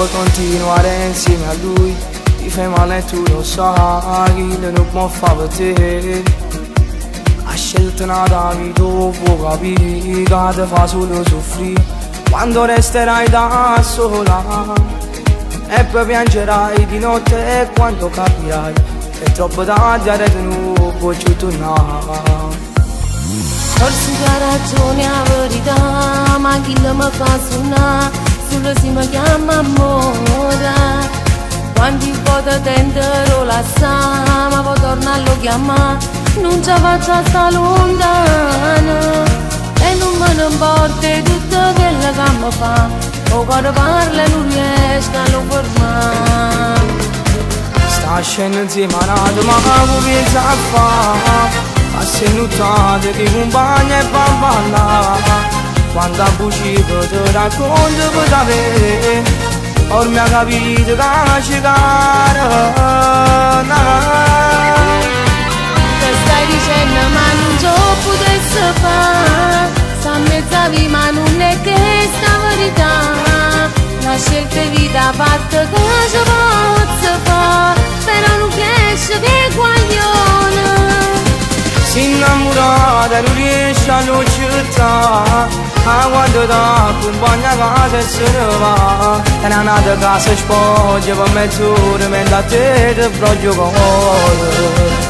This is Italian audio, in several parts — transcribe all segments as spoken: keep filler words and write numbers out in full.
puoi continuare insieme a lui. Ti fai male e tu lo sai, non può fare per te. Ha scelto una vita, può capire che ti fa solo soffrire. Quando resterai da sola e poi piangerai di notte, e quando capirai che è troppo tardi e tu non puoi più tornare. Forse tu hai ragione a verità, ma chi mi fa suonare solo se mi chiama amore. Quanti volte tentero la sa, ma poi torna a lo chiamare, non ci faccio sta lontana. E non me ne importa tutto quello che mi fa, o quando parla non riesco a lo fermare. Sta scendendo insieme a una domanda che pensa a fare, a se nottate che compagna e va a ballare. Quando ha bucito ti racconto per sapere, ormai ha capito che ci cara. Che stai dicendo ma non ci potesse fare, sta mezza via ma non è che sta verità. La scelta è vita fatta che ci posso fare, però non riesce che guaglione. Si innamorata non riesce a non città, a quando da compagna casa e se ne va. E non ha da casa spoglia per mezz'ora, mentre a te ti proprio cuore.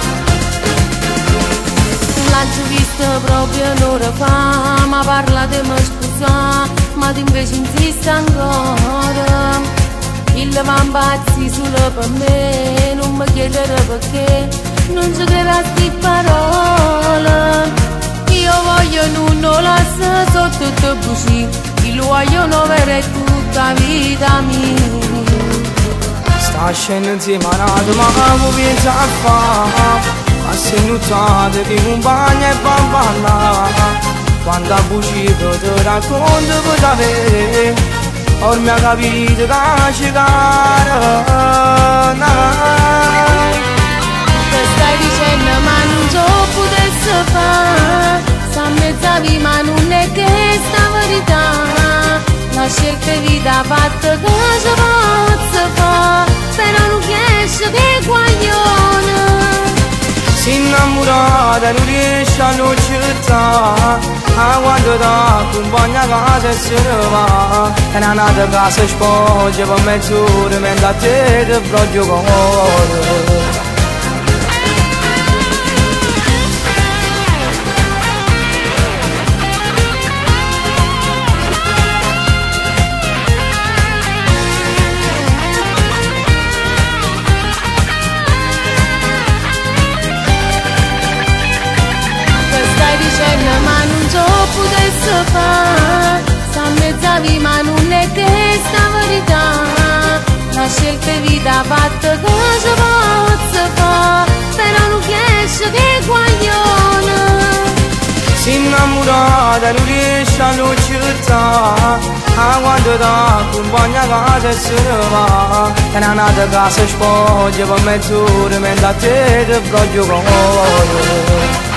L'ho visto proprio un'ora fa, ma parla di me scusa, ma tu invece insiste ancora. Il vampazzi solo per me, non mi chiedere perché, non ci crede a sti parole. Io voglio nulla lascia sotto te buci, io lo voglio non avere tutta vita mia. Sta scendendo insieme a una domanda che pensa a fare, a se nottate che compagna e va a ballare. Quando ha bucito ti racconto per sapere, ormai ha capito che ci cara. Che stai dicendo ma non ci potesse fare, sta mezza via ma non è che sta verità. La scelta è vita fatta che ci posso fare, però non riesce che guaglione. Si innamorata non riesce a non città, a quando da compagna casa e se ne va. E non ha da casa spoglia per mezz'ora, mentre a te ti proprio cuore. Ma non ci potesse fare, sta mezza via ma non è che sta verità. La scelta è vita fatta che ci posso fare, però non riesce che guaglione. Si innamorata non riesce a non città, a quando da compagna casa e se ne va. E non ha da casa spoglia per mezz'ora, mentre a te ti proprio cuore.